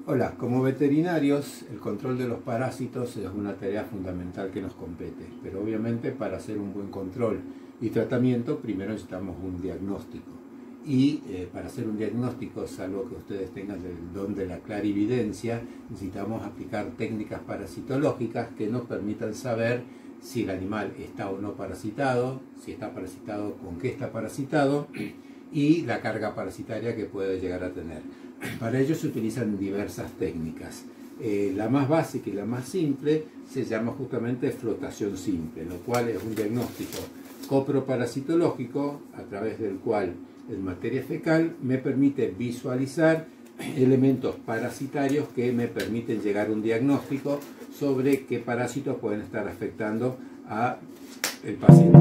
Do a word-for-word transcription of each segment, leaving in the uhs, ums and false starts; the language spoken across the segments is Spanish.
Hola, como veterinarios, el control de los parásitos es una tarea fundamental que nos compete, pero obviamente para hacer un buen control y tratamiento primero necesitamos un diagnóstico. Y eh, para hacer un diagnóstico, salvo que ustedes tengan el don de la clarividencia, necesitamos aplicar técnicas parasitológicas que nos permitan saber si el animal está o no parasitado, si está parasitado, con qué está parasitado y la carga parasitaria que puede llegar a tener. Para ello se utilizan diversas técnicas. Eh, la más básica y la más simple se llama justamente flotación simple, lo cual es un diagnóstico coproparasitológico a través del cual en materia fecal me permite visualizar elementos parasitarios que me permiten llegar a un diagnóstico sobre qué parásitos pueden estar afectando al paciente.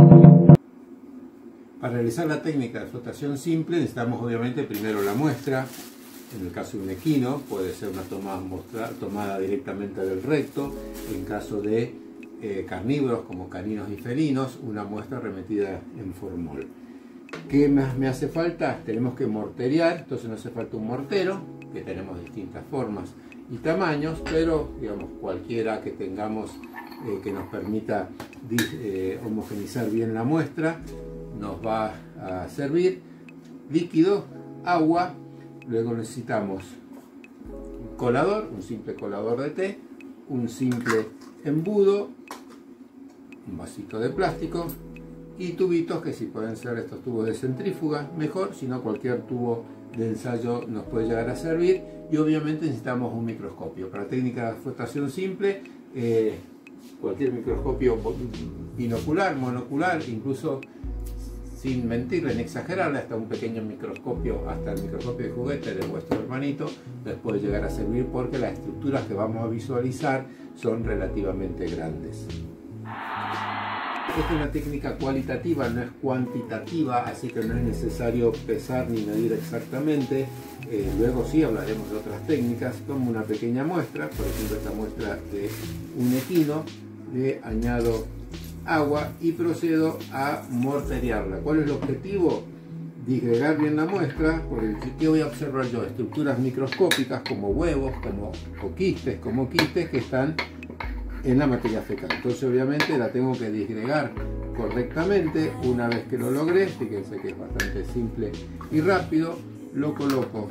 Para realizar la técnica de flotación simple necesitamos obviamente primero la muestra. En el caso de un equino puede ser una tomada, mostra, tomada directamente del recto. En caso de eh, carnívoros como caninos y felinos, una muestra remetida en formol. ¿Qué más me hace falta? Tenemos que morterear, entonces nos hace falta un mortero, que tenemos distintas formas y tamaños, pero digamos cualquiera que tengamos eh, que nos permita eh, homogenizar bien la muestra nos va a servir. Líquido, agua, luego necesitamos un colador, un simple colador de té, un simple embudo, un vasito de plástico y tubitos, que si pueden ser estos tubos de centrífuga mejor, si no cualquier tubo de ensayo nos puede llegar a servir, y obviamente necesitamos un microscopio. Para técnica de flotación simple, eh, cualquier microscopio binocular, monocular, incluso sin mentirle ni exagerarle, hasta un pequeño microscopio, hasta el microscopio de juguete de vuestro hermanito, les puede llegar a servir porque las estructuras que vamos a visualizar son relativamente grandes. Esta es una técnica cualitativa, no es cuantitativa, así que no es necesario pesar ni medir exactamente. Eh, luego sí hablaremos de otras técnicas, como una pequeña muestra, por ejemplo esta muestra de un equino, le añado agua y procedo a morterearla. ¿Cuál es el objetivo? Disgregar bien la muestra, porque ¿qué voy a observar yo? Estructuras microscópicas como huevos, como o quistes, como quistes que están en la materia fecal. Entonces obviamente la tengo que disgregar correctamente. Una vez que lo logré, fíjense que es bastante simple y rápido, lo coloco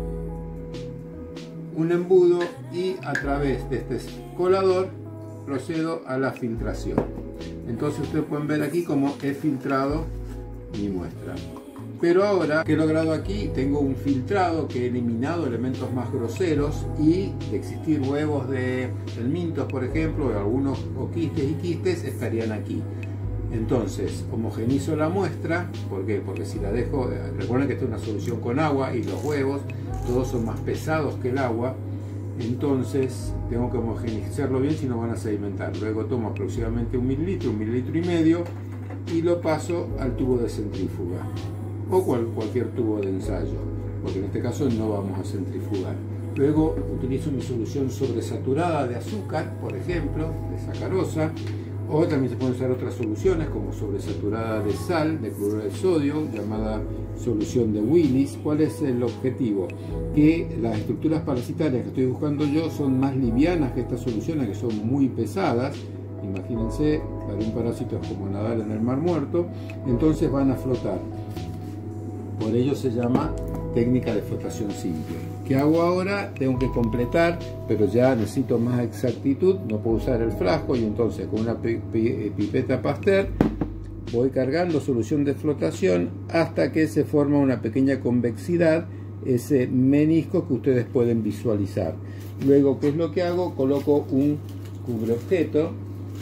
un embudo y a través de este colador procedo a la filtración. Entonces ustedes pueden ver aquí cómo he filtrado mi muestra. Pero ahora que he logrado aquí, tengo un filtrado que he eliminado elementos más groseros, y de existir huevos de helmintos, por ejemplo, o algunos o quistes y quistes estarían aquí. Entonces homogenizo la muestra. ¿Por qué? Porque si la dejo, recuerden que esta es una solución con agua y los huevos todos son más pesados que el agua. Entonces tengo que homogenizarlo bien, si no van a sedimentar. Luego tomo aproximadamente un mililitro, un mililitro y medio y lo paso al tubo de centrífuga o cual, cualquier tubo de ensayo, porque en este caso no vamos a centrifugar. Luego utilizo mi solución sobresaturada de azúcar, por ejemplo, de sacarosa, o también se pueden usar otras soluciones como sobresaturada de sal, de cloruro de sodio, llamada solución de Willis. ¿Cuál es el objetivo? Que las estructuras parasitarias que estoy buscando yo son más livianas que estas soluciones, que son muy pesadas. Imagínense, para un parásito es como nadar en el mar muerto, entonces van a flotar. Por ello se llama técnica de flotación simple. ¿Qué hago ahora? Tengo que completar, pero ya necesito más exactitud, no puedo usar el frasco, y entonces con una pipeta Pasteur voy cargando solución de flotación hasta que se forma una pequeña convexidad, ese menisco que ustedes pueden visualizar. Luego, ¿qué es lo que hago? Coloco un cubreobjeto,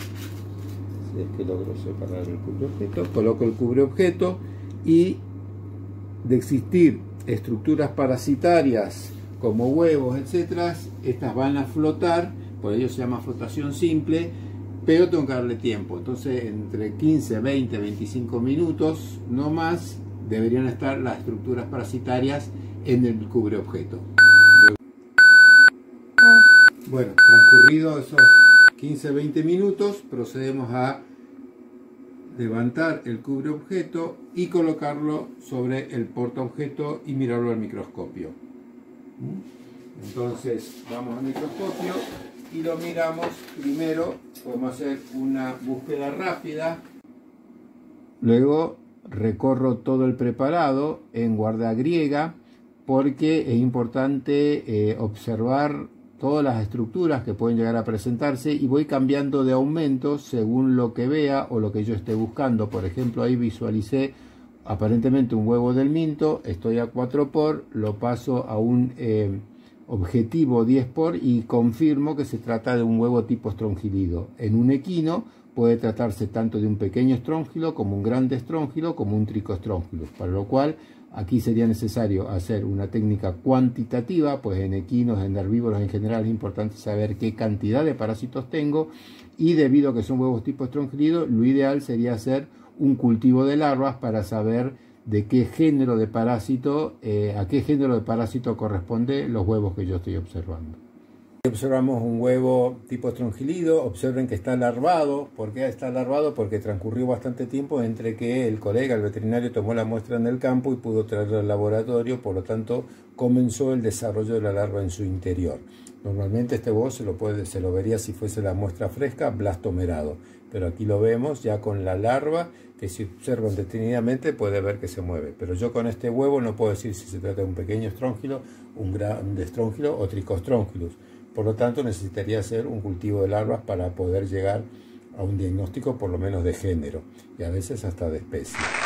si es que logro separar el cubreobjeto, coloco el cubreobjeto, y de existir estructuras parasitarias como huevos, etcétera, estas van a flotar, por ello se llama flotación simple, pero tengo que darle tiempo. Entonces entre quince, veinte, veinticinco minutos, no más, deberían estar las estructuras parasitarias en el cubreobjeto. Bueno, transcurrido esos quince, veinte minutos, procedemos a levantar el cubreobjeto y colocarlo sobre el portaobjeto y mirarlo al microscopio. Entonces vamos al microscopio y lo miramos. Primero podemos hacer una búsqueda rápida. Luego recorro todo el preparado en guarda griega porque es importante eh, observar todas las estructuras que pueden llegar a presentarse y voy cambiando de aumento según lo que vea o lo que yo esté buscando. Por ejemplo, ahí visualicé aparentemente un huevo del minto, estoy a cuatro por, lo paso a un eh, objetivo diez por y confirmo que se trata de un huevo tipo estrongilido. En un equino puede tratarse tanto de un pequeño estróngilo como un grande estróngilo como un tricoestróngilo, para lo cual aquí sería necesario hacer una técnica cuantitativa, pues en equinos, en herbívoros en general es importante saber qué cantidad de parásitos tengo y debido a que son huevos tipo estrongilido, lo ideal sería hacer un cultivo de larvas para saber de qué género de parásito, eh, a qué género de parásito corresponde los huevos que yo estoy observando. Observamos un huevo tipo estrongilido, observen que está larvado. ¿Por qué está larvado? Porque transcurrió bastante tiempo entre que el colega, el veterinario, tomó la muestra en el campo y pudo traerla al laboratorio, por lo tanto comenzó el desarrollo de la larva en su interior. Normalmente este huevo se lo, puede, se lo vería si fuese la muestra fresca, blastomerado, pero aquí lo vemos ya con la larva que si observan detenidamente puede ver que se mueve, pero yo con este huevo no puedo decir si se trata de un pequeño estróngilo, un grande estróngilo o tricoestróngilus. Por lo tanto, necesitaría hacer un cultivo de larvas para poder llegar a un diagnóstico por lo menos de género y a veces hasta de especie.